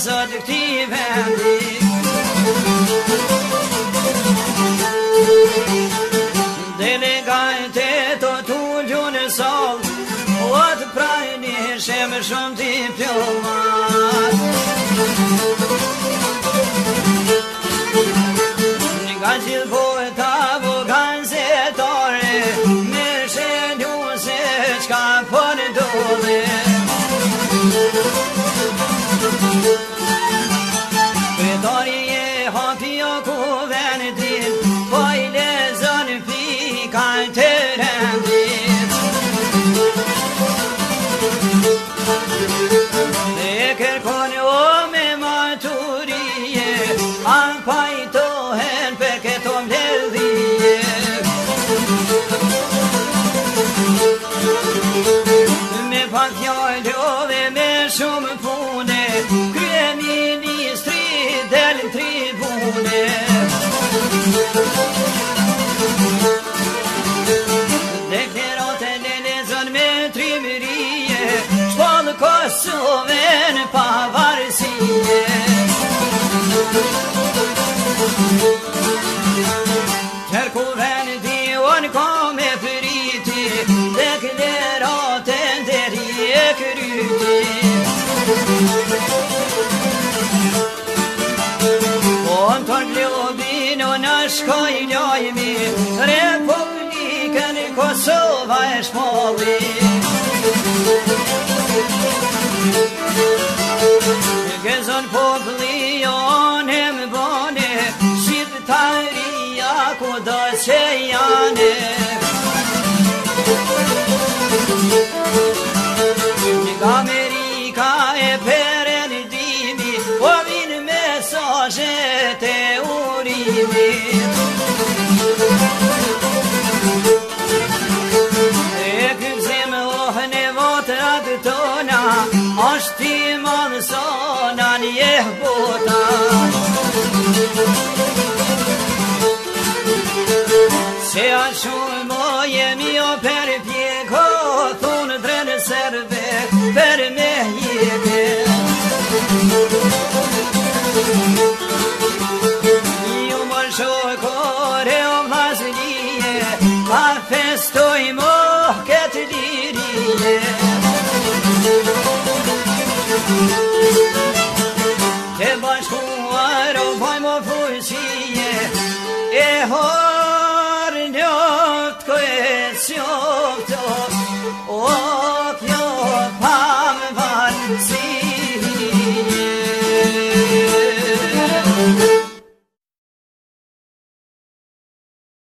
sot këti vendi. Delegajte të t'ullun sol, o të prajni shemë shumë diplomat. Nga gjithë bota gazetare, me shenju se qka për dole. Pretari e hapja ku vendin, po I lezën pika të rendit. Dhe kërkon o me maturie, a pajtohen për këto mbledhije. Me pak fjallë dhe me shumë pune, kryeministri del tribune. Deklaratën e lezën me trimërie, shpallë Kosovën pavarësie. Qërku vendi unë ka me priti, deklaratën deri e kryti. Unë të globin unë shkoj lojmi, Republikën Kosova e shpalli. Gëzën populli janë e më bane, Shqiptaria ku do që janë. Nga Amerika e perendimi, po vinë mesazhet e urimit. E këpëzim ohën e votrat tona, është ti madhësona njeh bota. Se a shumë